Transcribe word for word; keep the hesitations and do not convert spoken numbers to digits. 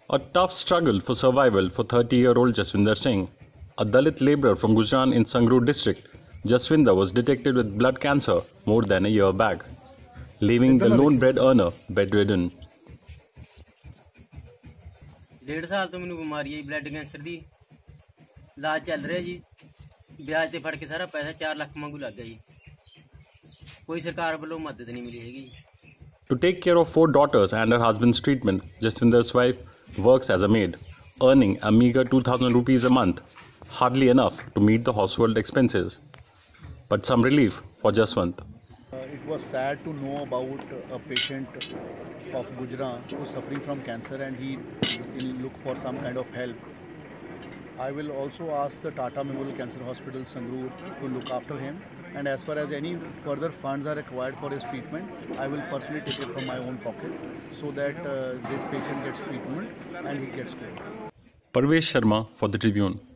A tough struggle for survival for thirty-year-old Jaswinder Singh, a Dalit labourer from Gujarat in Sangrur district. Jaswinder was detected with blood cancer more than a year back, leaving the lone bread earner bedridden. डेढ़ साल तो मैंने बीमारी है blood cancer दी इलाज चल रहा जी ब्याज ते फड़ के सारा पैसा चार लाख वांगू लग गया जी कोई सरकार वालों मदद नहीं मिली हैगी. To take care of four daughters and her husband's treatment, Jaswinder's wife works as a maid, earning a meager two thousand rupees a month, hardly enough to meet the household expenses. But some relief for Jaswant. Uh, it was sad to know about a patient of Gujarat who is suffering from cancer and he will look for some kind of help. I will also ask the Tata Memorial Cancer Hospital Sangrur to look after him, and as far as any further funds are required for his treatment, I will personally take it from my own pocket so that uh, this patient gets treatment and he gets cured. Parvesh Sharma for the Tribune.